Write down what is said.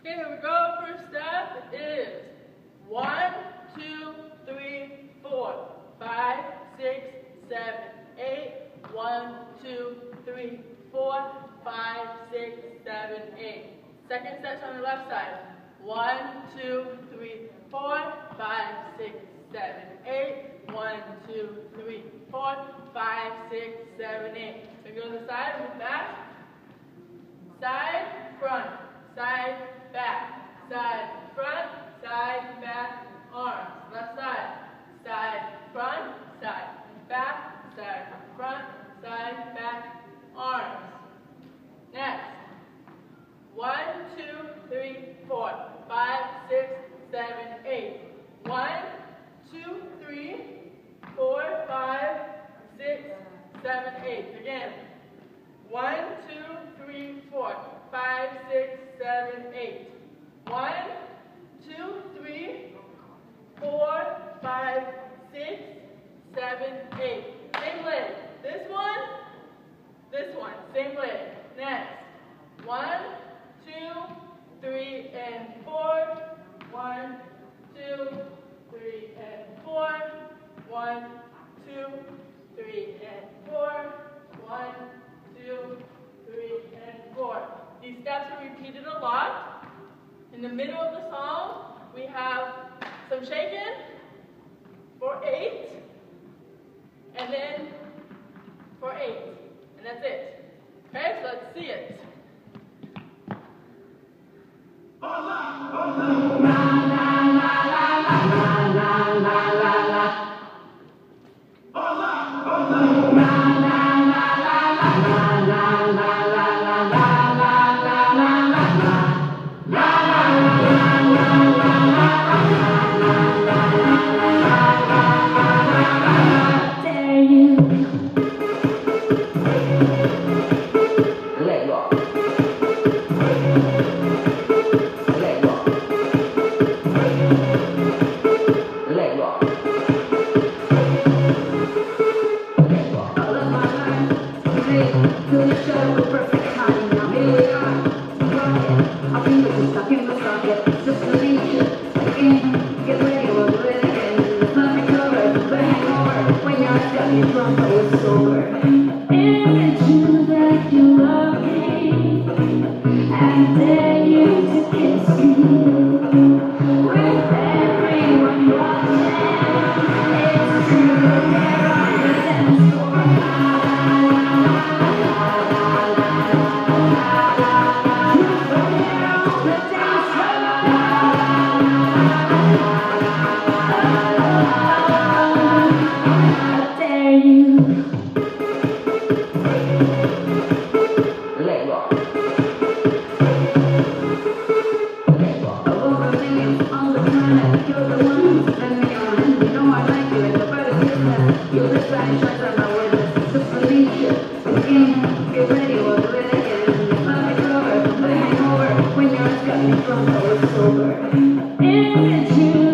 Okay, here we go. First step is 1, 2, 3, 4, 5, 6, 7, 8. 1, 2, 3, 4, 5, 6, 7, 8. Second step on the left side. 1, 2, 3, 4, 5, 6, 7, 8. 1, 2, 3, 4, 5, 6, 7, 8. So go to the side, move back. Side, front, side, back, side, front, side, back, arms. Left side, side, front, side, back, side, front, side, back, arms. Next. 1, 2, 3, 4, 5, 6, 7, 8. 1, 2, 3, 4, 5, 6, 7, 8. Again. 1, 2, 3, 4, 5, 6, 7, 8. 1, 2, 3, 4, 5, 6, 7, 8. Same leg. This one, same leg. Next. 1, 2, 3, and 4. 1, 2, 3, and 4. 1, 2, 3, and 4. 1, 2, 3, and 4. These steps are repeated a lot. In the middle of the song, we have some shaking for 8, and then for 8, and that's it. Okay, so let's see it. When you're